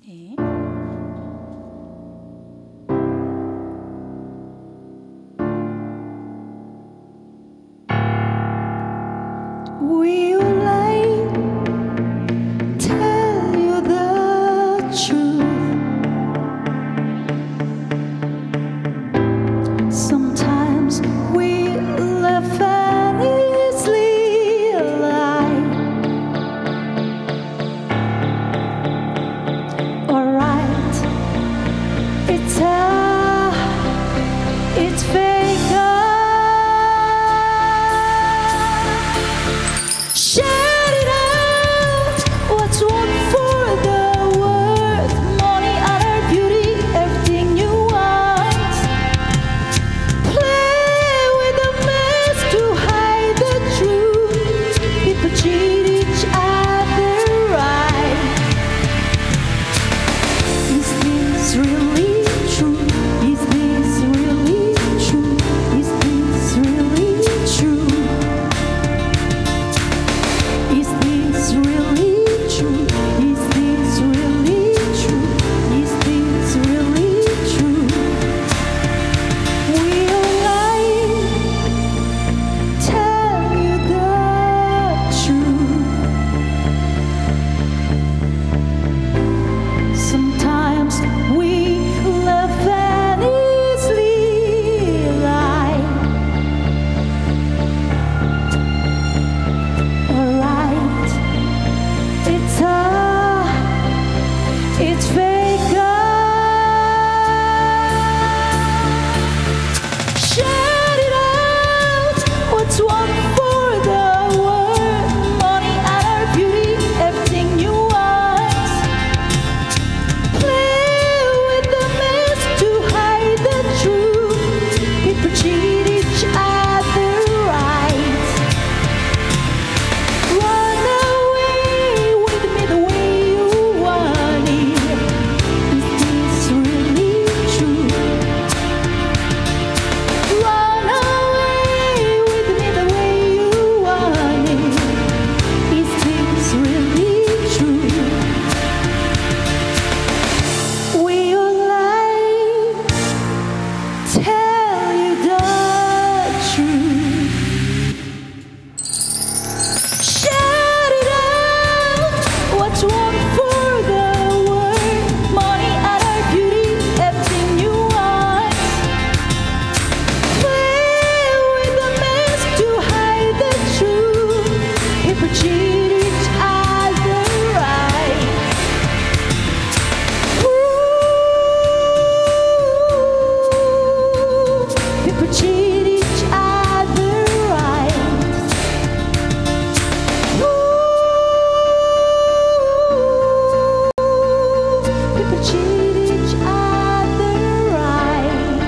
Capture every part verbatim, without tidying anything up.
네. Will I tell you the truth? Sometimes we laugh and easily lie. Alright, it's a, it's fake. Shout it out, what's one for the world? Money, honor, beauty, everything you want. Play with the mask to hide the truth. People cheat each other, right? Is this really true? Is this really true? Is this really true? Is this really true? Is this really true? Is this really true? Will I tell you the truth? Sometimes we laugh and easily lie. Alright, it's a, it's fake. Shout it out, what's one for the world? Money, honor, beauty, everything you want. Play with the mask to hide the truth. People cheat each other, right? Run away with me the way you want it. Is this really true? Run away with me the way you want it. Is this really true? Will I tell you the truth? Shout it out, what's one for the world? Money, honor, beauty, everything you want. Play with the mask to hide the truth. People cheat each other, right? Ooh, people cheat each other, right? People cheat each other, right?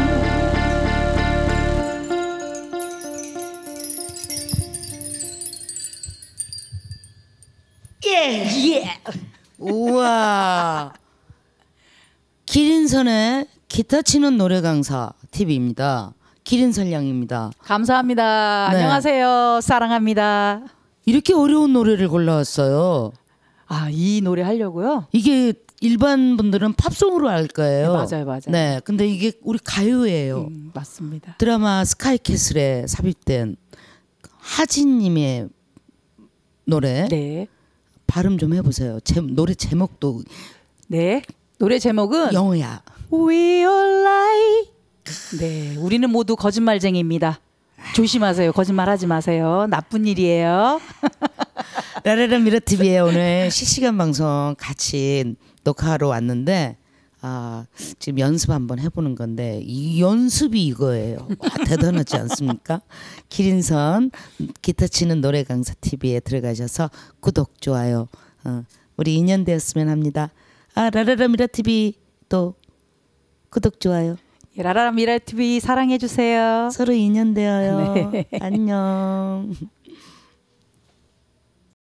예, 예. 우와. 기린선의 기타 치는 노래 강사 티비입니다. 기린선 양입니다. 감사합니다. 네. 안녕하세요. 사랑합니다. 이렇게 어려운 노래를 골라왔어요. 아, 이 노래 하려고요? 이게 일반 분들은 팝송으로 알 거예요. 네, 맞아요, 맞아요. 네, 근데 이게 우리 가요예요. 음, 맞습니다. 드라마 스카이캐슬에 삽입된 하진님의 노래. 네. 발음 좀 해보세요. 제, 노래 제목도 네. 노래 제목은 영어야. We all lie. 네, 우리는 모두 거짓말쟁이입니다. 조심하세요. 거짓말하지 마세요. 나쁜 일이에요. 라라라 미러티비에 오늘 실시간 방송 같이 녹화하러 왔는데 아, 지금 연습 한번 해보는 건데 이 연습이 이거예요. 와, 대단하지 않습니까? 기린선 기타 치는 노래 강사 티비에 들어가셔서 구독 좋아요. 어, 우리 인연 되었으면 합니다. 아, 라라라 미러티비 또 구독 좋아요. 라라라 미라티비 사랑해 주세요. 서로 인연 되어요. 네. 안녕.